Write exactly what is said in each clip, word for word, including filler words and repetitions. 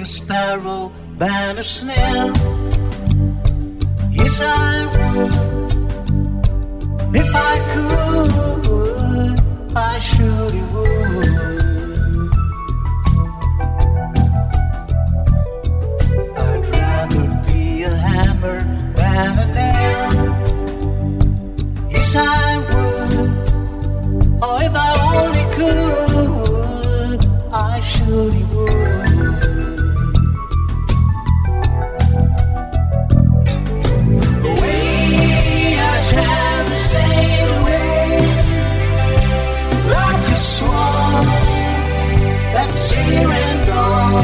sparrow than a snail. Yes, I would. If I could, I surely would. I'd rather be a hammer than a nail. Yes, I would. Oh, if I only could, I surely would. Sail away like a swan that's here and gone.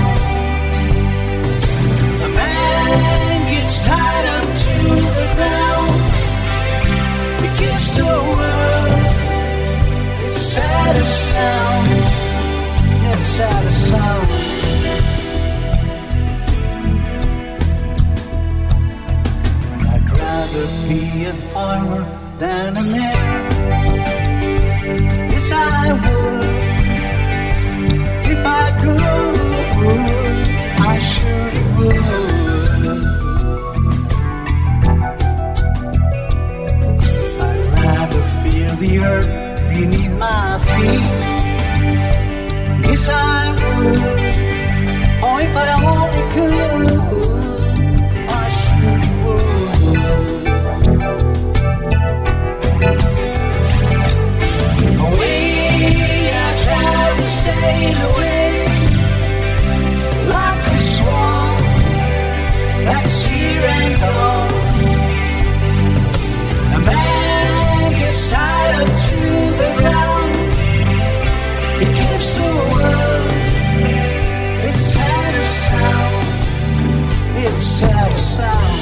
The man gets tied up to the ground. He gives the world its saddest sound, its saddest sound. I'd rather be a farmer than a man. Yes, I would. If I could, I surely would. I'd rather feel the earth beneath my feet. Yes, I would. Oh, if I only could, I surely would. Sail away like a swan that's here and gone. A man gets tied up to the ground. He gives the world its saddest sound, its saddest sound.